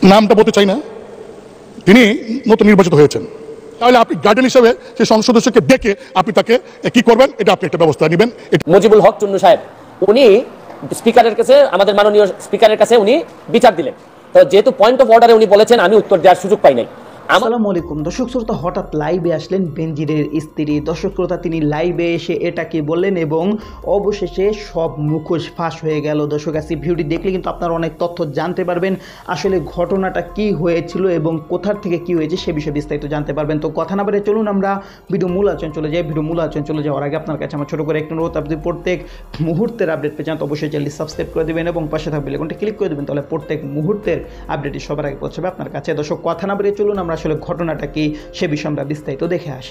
নামটা বলতে চাই না, তিনি নতুন নির্বাচিত হয়েছেন। তাহলে আপনি গার্ডিয়ান হিসেবে সেই সংসদ সদস্যকে ডেকে আপনি তাকে কি করবেন, এটা আপনি একটা ব্যবস্থা নেবেন। মুজিবুল হক চুন্নু সাহেব উনি স্পিকারের কাছে, আমাদের মাননীয় স্পিকারের কাছে উনি বিচার দিলেন। তো যেহেতু পয়েন্ট অফ অর্ডারে উনি বলেছেন, আমি উত্তর দেওয়ার সুযোগ পাই নাই। আসসালামু আলাইকুম দর্শক শ্রোতা, হঠাৎ লাইভে আসলেন বেনজিরের স্ত্রী। দর্শক শ্রোতা, তিনি লাইভে এসে এটাকে বললেন এবং অবশেষে সব মুখোশ ফাঁস হয়ে গেল। দর্শক, আজকে ভিডিওটি দেখলে কিন্তু আপনারা অনেক তথ্য জানতে পারবেন, আসলে ঘটনাটা কি হয়েছিল এবং কোথার থেকে কি হয়েছে সে বিষয়ে বিস্তারিত জানতে পারবেন। তো কথা না বলে চলুন আমরা ভিডিও মূল আলোচনা চলে যাই। ভিডিও মূল আলোচনা চলে যাওয়ার আগে আপনার কাছে আমার ছোটো করে একটু অনুরোধ, আপনি প্রত্যেক মুহূর্তের আপডেট পেয়ে যান তো অবশ্যই চ্যানেলটি সাবস্ক্রাইব করে দেবেন এবং পাশে থাকা বেল আইকনটি ক্লিক করে দেবেন, তাহলে প্রত্যেক মুহূর্তের আপডেটটি সবার আগে পৌঁছাবে আপনার কাছে। দর্শক, কথা না বলে চলুন আমরা আসলে ঘটনাটা সে বিষয়ে আমরা বিস্তারিত দেখে আসি।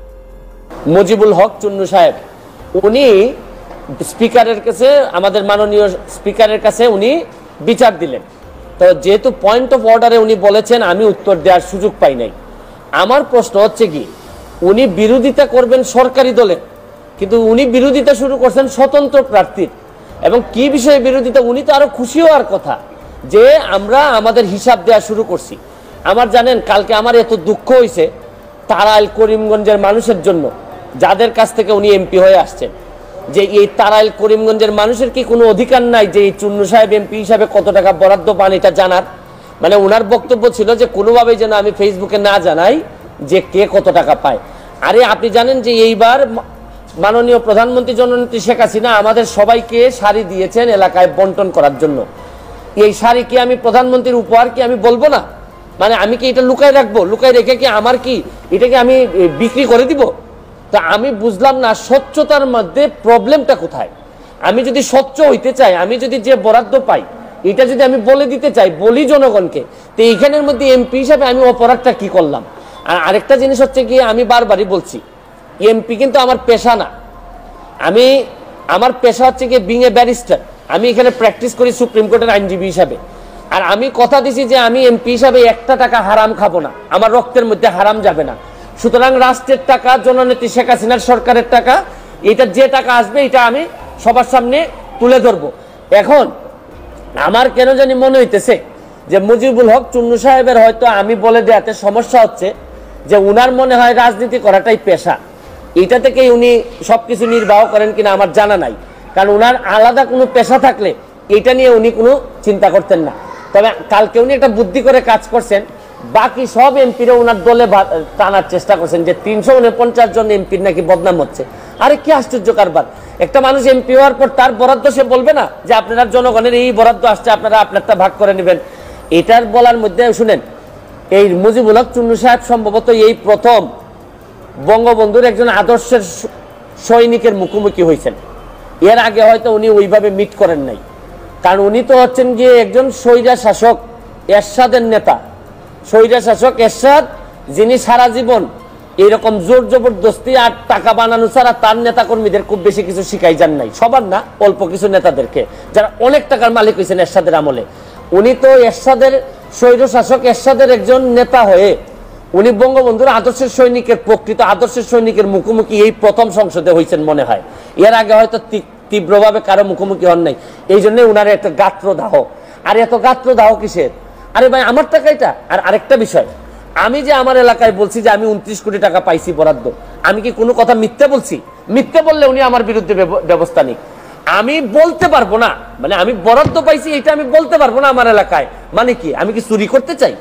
মুজিবুল হক চুন্নু সাহেব উনি স্পিকারের কাছে, আমাদের মাননীয় স্পিকারের কাছে উনি বিচার দিলেন। তো যেহেতু পয়েন্ট অফ অর্ডারে উনি বলেছেন, আমি উত্তর দেওয়ার সুযোগ পাই নাই। আমার প্রশ্ন হচ্ছে কি, উনি বিরোধিতা করবেন সরকারি দলের, কিন্তু উনি বিরোধিতা শুরু করছেন স্বতন্ত্র প্রার্থীর। এবং কি বিষয়ে বিরোধিতা, উনি তো আরো খুশি হওয়ার কথা যে আমরা আমাদের হিসাব দেওয়া শুরু করছি। আমার জানেন, কালকে আমার এত দুঃখ হয়েছে তারাইল করিমগঞ্জের মানুষের জন্য, যাদের কাছ থেকে উনি এমপি হয়ে আসছেন, যে এই তারাইল করিমগঞ্জের মানুষের কি কোনো অধিকার নাই যে এই চুন্নু সাহেব এমপি হিসাবে কত টাকা বরাদ্দ পান এটা জানার? মানে ওনার বক্তব্য ছিল যে কোনোভাবেই যেন আমি ফেসবুকে না জানাই যে কে কত টাকা পায়। আরে আপনি জানেন যে এইবার মাননীয় প্রধানমন্ত্রী জননেত্রী শেখ হাসিনা আমাদের সবাইকে শাড়ি দিয়েছেন এলাকায় বন্টন করার জন্য। এই শাড়ি কি আমি প্রধানমন্ত্রীর উপহার কি আমি বলবো না? মানে আমি কি এটা লুকায় রাখবো? লুকায় রেখে কি আমার কি এটাকে আমি বিক্রি করে দিব? তা আমি বুঝলাম না স্বচ্ছতার মধ্যে প্রবলেমটা কোথায়। আমি যদি স্বচ্ছ হইতে চাই, আমি যদি যে বরাদ্দ পাই এটা যদি আমি বলে দিতে চাই, বলি জনগণকে, তো এইখানের মধ্যে এমপি হিসাবে আমি অপরাধটা কি করলাম? আর আরেকটা জিনিস হচ্ছে কি, আমি বারবারই বলছি এমপি কিন্তু আমার পেশা না। আমার পেশা হচ্ছে কি বিং এ ব্যারিস্টার। আমি এখানে প্র্যাকটিস করি সুপ্রিম কোর্টের আইনজীবী হিসাবে। আর আমি কথা দিছি যে আমি এমপি হিসাবে একটা টাকা হারাম খাবো না, আমার রক্তের মধ্যে হারাম যাবে না। সুতরাং রাষ্ট্রের টাকা, জননেত্রী শেখ হাসিনার সরকারের টাকা, এটা যে টাকা আসবে এটা আমি সবার সামনে তুলে ধরবো। এখন আমার কেন জানি মনে হইতেছে যে মুজিবুল হক চুন্নু সাহেবের হয়তো আমি বলে দেওয়াতে সমস্যা হচ্ছে, যে উনার মনে হয় রাজনীতি করাটাই পেশা। এটা থেকেই উনি সবকিছু নির্বাহ করেন কিনা আমার জানা নাই, কারণ উনার আলাদা কোনো পেশা থাকলে এটা নিয়ে উনি কোনো চিন্তা করতেন না। তবে কালকে উনি একটা বুদ্ধি করে কাজ করছেন, বাকি সব এমপিরা ওনার দলে টানার চেষ্টা করছেন যে 349 জন এমপির নাকি বদনাম হচ্ছে। আরে কি আশ্চর্য কারবার! একটা মানুষ এমপি হওয়ার পর তার বরাদ্দ সে বলবে না যে আপনারা জনগণের এই বরাদ্দ আসছে, আপনারা আপনারটা ভাগ করে নেবেন? এটার বলার মধ্যে শুনেন, এই মুজিবুল হক চুন্নু সাহেব সম্ভবত এই প্রথম বঙ্গবন্ধুর একজন আদর্শের সৈনিকের মুখোমুখি হয়েছেন। এর আগে হয়তো উনি ওইভাবে মিট করেন নাই, কারণ উনি তো হচ্ছেন গিয়ে একজন স্বৈরা শাসক এরশাদের নেতা। স্বৈরা শাসক এরশাদ, যিনি সারা জীবন এইরকম জোর জবরদস্তি আর টাকা বানানো ছাড়া তার নেতা কর্মীদের খুব বেশি কিছু শিখাই যান নাই। সবার না, অল্প কিছু নেতাদেরকে, যারা অনেক টাকার মালিক হয়েছেন এরশাদের আমলে। উনি তো এরশাদের স্বৈর শাসক এরশাদের একজন নেতা হয়ে উনি বঙ্গবন্ধুর আদর্শের সৈনিকের, প্রকৃত আদর্শের সৈনিকের মুখোমুখি এই প্রথম সংসদে হয়েছেন মনে হয়। এর আগে হয়তো তীব্রভাবে কারো মুখোমুখি হন নাই, এই জন্য উনার একটা গাত্রদাহ। আর এত গাত্রদাহ কিসের? আরে ভাই, আমার টাকা এটা। আর আরেকটা বিষয়, আমি যে আমার এলাকায় বলছি যে আমি 29 কোটি টাকা পাইছি বরাদ্দ, আমি কি কোনো কথা মিথ্যে বলছি? মিথ্যে বললে উনি আমার বিরুদ্ধে ব্যবস্থা নিক। আমি বলতে পারবো না, মানে আমি বরাদ্দ পাইছি এটা আমি বলতে পারবো না আমার এলাকায়, মানে কি আমি কি চুরি করতে চাই?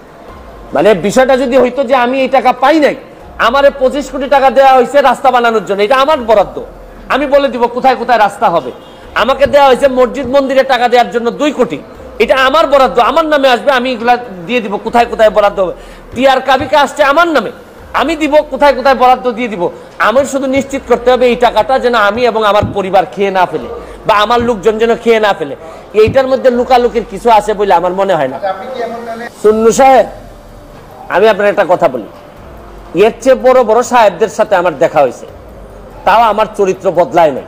মানে বিষয়টা যদি হইতো যে আমি এই টাকা পাই নাই, আমারে 25 কোটি টাকা দেওয়া হয়েছে রাস্তা বানানোর জন্য, এটা আমার বরাদ্দ, আমি বলে দিব কোথায় কোথায় রাস্তা হবে। আমাকে দেওয়া হয়েছে মসজিদ মন্দিরে টাকা দেওয়ার জন্য 2 কোটি, এটা আমার বরাদ্দ, আমার নামে আসবে, আমি এগুলা দিয়ে দিব কোথায় কোথায় বরাদ্দ হবে। টিআর কাবিকা আসছে আমার নামে, আমি দিব কোথায় কোথায় বরাদ্দ দিয়ে দিব। আমার শুধু নিশ্চিত করতে হবে এই টাকাটা যেন আমি এবং আমার পরিবার খেয়ে না ফেলে, বা আমার লোকজন যেন খেয়ে না ফেলে। এইটার মধ্যে লুকালুকির কিছু আছে বলে আমার মনে হয় না। চুন্নু সাহেব, আমি আপনার একটা কথা বলি, এর চেয়ে বড় বড় সাহেবদের সাথে আমার দেখা হয়েছে, তাও আমার চরিত্র বদলায় নাই।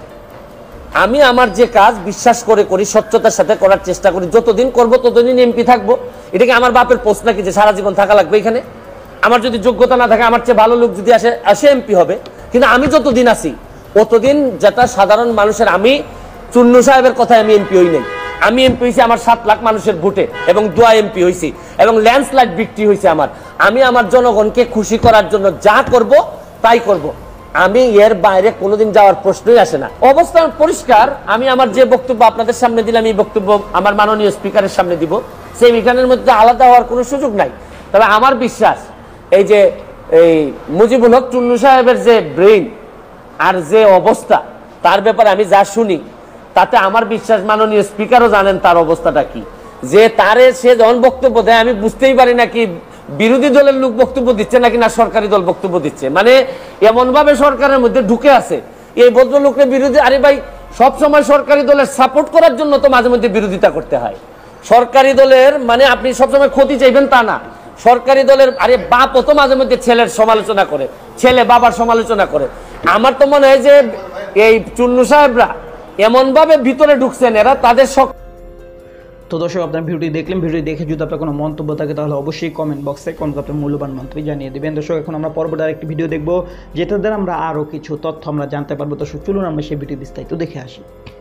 আমি আমার যে কাজ বিশ্বাস করে করি, স্বচ্ছতার সাথে করার চেষ্টা করি। যতদিন করব ততদিন এমপি থাকবো। এটাকে আমার বাপের পোস্ট নাকি যে সারা জীবন থাকা লাগবে এখানে? আমার যদি যোগ্যতা না থাকে, আমার চেয়ে ভালো লোক যদি আসে এমপি হবে। কিন্তু আমি যতদিন আছি ততদিন যেটা সাধারণ মানুষের, আমি চুন্নু সাহেবের কথায় আমি এমপি হই নাই। আমি এমপি হয়েছি আমার 7 লাখ মানুষের ভোটে এবং দোয়া এমপি হয়েছি এবং ল্যান্ডস্লাইড বিক্রি হয়েছে আমি আমার জনগণকে খুশি করার জন্য যা করব তাই করব। আমি এর বাইরে কোনোদিন যাওয়ার প্রশ্নই আসে না। অবস্থান পরিষ্কার। আমি আমার যে বক্তব্য আপনাদের সামনে দিলাম এই বক্তব্য আমার মাননীয় স্পিকারের সামনে দিব, সেই বিধানের মধ্যে আলাদা হওয়ার কোনো সুযোগ নাই। তবে আমার বিশ্বাস এই যে এই মুজিবুল হক চুন্নু সাহেবের যে ব্রেইন আর যে অবস্থা, তার ব্যাপারে আমি যা শুনি তাতে আমার বিশ্বাস মাননীয় স্পিকারও জানেন তার অবস্থাটা কি। যে তারে সে যখন বক্তব্য দেয় আমি বুঝতেই পারি না কি বিরোধী দলের লোক বক্তব্য দিচ্ছে নাকি না সরকারি দল বক্তব্য দিচ্ছে। মানে এমন ভাবে সরকারের মধ্যে ঢুকে আছে এই ভদ্রলোকের বিরোধী। আরে ভাই, সবসময় সরকারি দলের সাপোর্ট করার জন্য তো মাঝে মধ্যে বিরোধিতা করতে হয়। সরকারি দলের মানে আপনি সবসময় ক্ষতি চাইবেন তা না। সরকারি দলের আরে বাপও তো মাঝে মধ্যে ছেলের সমালোচনা করে, ছেলে বাবার সমালোচনা করে। আমার তো মনে হয় যে এই চুন্নু সাহেবরা এমন ভাবে ভিতরে ঢুকছেন, এরা তাদের তো দর্শক, আপনার ভিডিওটি দেখলেন। ভিডিও দেখে যদি আপনার কোনো মন্তব্য থাকে তাহলে অবশ্যই কমেন্ট বক্সে আপনার মূল্যবান মন্তব্য জানিয়ে দেবেন। দর্শক, এখন আমরা পরবর্তী আরেকটি ভিডিও দেখবো যেটা দ্বারা আমরা আরও কিছু তথ্য আমরা জানতে পারবো। দর্শক চলুন আমরা সেই ভিডিও বিস্তারিত দেখে আসি।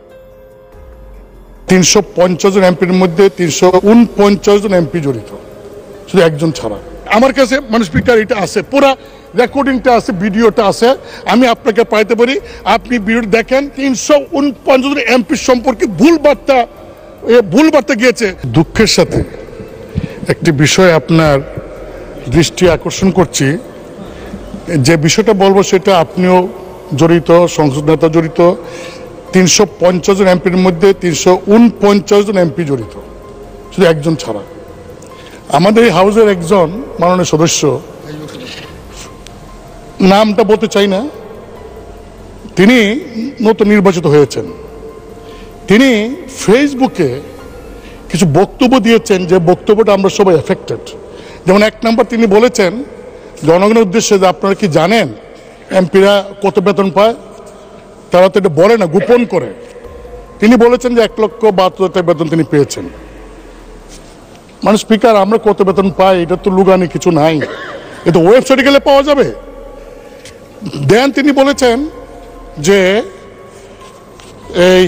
350 জন এমপির মধ্যে 349 জন এমপি জড়িত, শুধু একজন ছাড়া। আমার কাছে মানে স্পিকার এটা আছে, পুরা রেকর্ডিংটা আছে, ভিডিওটা আছে, আমি আপনাকে পাইতে পারি। আপনি ভিডিও দেখেন। 349 জন এমপি সম্পর্কে ভুল বার্তা গিয়েছে। দুঃখের সাথে একটি বিষয় আপনার দৃষ্টি আকর্ষণ করছি। যে বিষয়টা বলবো সেটা আপনিও জড়িত, সংসদ নেতা জড়িত। 350 জন এমপির মধ্যে 349 জন এমপি জড়িত, শুধু একজন ছাড়া। আমাদের এই হাউসের একজন মাননীয় সদস্য, নামটা বলতে চাই না, তিনি নতুন নির্বাচিত হয়েছেন। তিনি ফেসবুকে কিছু বক্তব্য দিয়েছেন যে বক্তব্যটা আমরা সবাই এফেক্টেড। যেমন 1 নম্বর তিনি বলেছেন জনগণের উদ্দেশ্যে যে আপনারা কি জানেন এমপিরা কত বেতন পায়? তারা তো এটা বলে না, গোপন করে। তিনি বলেছেন যে 1,72,000 টাকা বেতন তিনি পেয়েছেন। মানে স্পিকার, আমরা কত বেতন পাই এটা তো লুগানি কিছু নাই, এটা ওয়েবসাইটে গেলে পাওয়া যাবে। দেন তিনি বলেছেন যে এই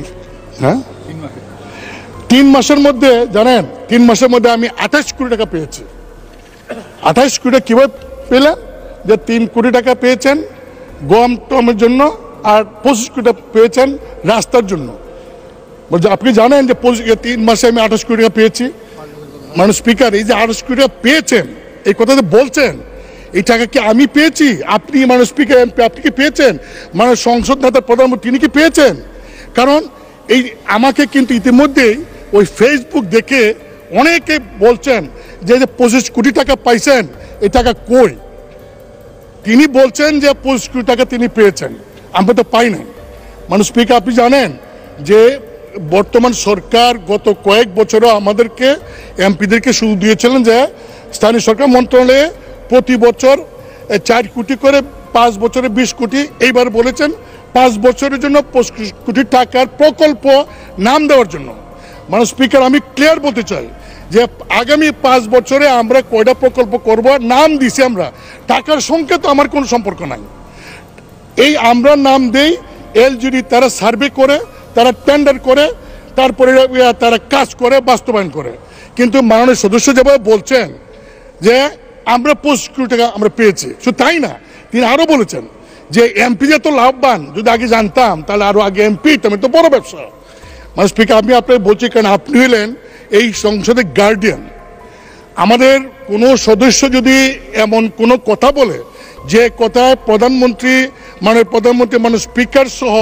3 মাসের মধ্যে জানেন 3 মাসের মধ্যে আমি 28 কোটি টাকা পেয়েছি। 28 কোটি টাকা কিভাবে পেলেন? যে 3 কোটি টাকা পেয়েছেন গম টমের জন্য আর 25 কোটি টাকা পেয়েছেন রাস্তার জন্য। বলছে আপনি জানেন যে 3 মাসে আমি 28 কোটি টাকা পেয়েছি। মানে স্পিকার, এই যে 28 কোটি টাকা পেয়েছেন, এই কথা যে বলছেন, এই টাকা কি আমি পেয়েছি? আপনি মানে স্পিকার এমপি আপনি কি পেয়েছেন? মানে সংসদ নেতা প্রধানমন্ত্রী তিনি কি পেয়েছেন? কারণ এই আমাকে কিন্তু ইতিমধ্যেই ওই ফেসবুক দেখে অনেকে বলছেন যে 25 কোটি টাকা পাইছেন, এই টাকা কই? তিনি বলছেন যে 25 কোটি টাকা তিনি পেয়েছেন, আমরা তো পাই নাই। মানে স্পিকার, আপনি জানেন যে বর্তমান সরকার গত কয়েক বছরও আমাদেরকে এমপিদেরকে সুযোগ দিয়েছিলেন যে স্থানীয় সরকার মন্ত্রণালয়ে প্রতি বছর 4 কোটি করে, 5 বছরে 20 কোটি। এইবার বলেছেন 5 বছরের জন্য 25 কোটি টাকার প্রকল্প নাম দেওয়ার জন্য। মানে স্পিকার, আমি ক্লিয়ার বলতে চাই যে আগামী 5 বছরে আমরা কয়টা প্রকল্প করব নাম দিছি আমরা, টাকার সঙ্গে তো আমার কোনো সম্পর্ক নাই। এই আমরা নাম দেই, এলজিডি তারা সার্ভে করে, তারা টেন্ডার করে, তারপরে তারা কাজ করে, বাস্তবায়ন করে। কিন্তু মাননীয় সদস্য যেভাবে বলছেন যে আমরা 25 কোটি টাকা আমরা পেয়েছি, শুধু তাই না, তিনি আরো বলেছেন যে এমপি যে তো লাভবান, যদি আগে জানতাম তাহলে আরো আগে এমপি আমি তো বড় ব্যবসা। মানে স্পিকার, আমি আপনাকে বলছি কারণ আপনি হলেন এই সংসদের গার্ডিয়ান। আমাদের কোনো সদস্য যদি এমন কোনো কথা বলে যে কথায় প্রধানমন্ত্রী মানে স্পিকার সহ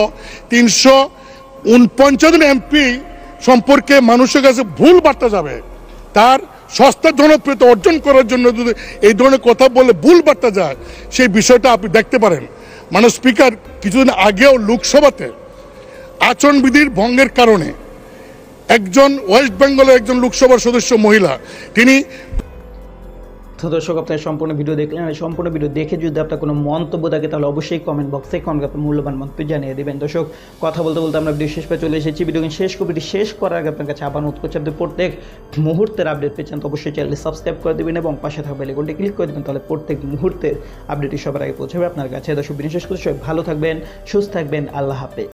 349 জন এমপি সম্পর্কে মানুষের কাছে ভুল বার্তা যাবে, তার সস্তা জনপ্রিয়তা অর্জন করার জন্য যদি এই ধরনের কথা বলে ভুল বার্তা যায়, সেই বিষয়টা আপনি দেখতে পারেন। মানে স্পিকার, কিছুদিন আগেও লোকসভাতে আচরণবিধির ভঙ্গের কারণে একজন ওয়েস্ট বেঙ্গলের একজন লোকসভার সদস্য মহিলা, তিনি তো দর্শক, আপনার সম্পূর্ণ ভিডিও দেখলেন। আর সম্পূর্ণ ভিডিও দেখে যদি আপনার কোনো মন্তব্য থাকে তাহলে অবশ্যই কমেন্ট বক্সে আপনার মূল্যবান মন্তব্য জানিয়ে দেবেন। দর্শক, কথা বলতে বলতে আমরা ভিডিও শেষ পে চলে এসেছি। ভিডিও শেষ করার আগে আপনার কাছে আবার অনুরোধ করছি, আপনি প্রত্যেক মুহূর্তের আপডেট পেয়েছেন তো অবশ্যই চ্যানেলটি সাবস্ক্রাইব করে দেবেন এবং পাশে থাকা বেল আইকনটি ক্লিক করে দেবেন, তাহলে প্রত্যেক মুহূর্তের আপডেটটি সবার আগে পৌঁছাবে আপনার কাছে। দর্শক, ভিডিও শেষ করতে সবাই ভালো থাকবেন, সুস্থ থাকবেন, আল্লাহ হাফেজ।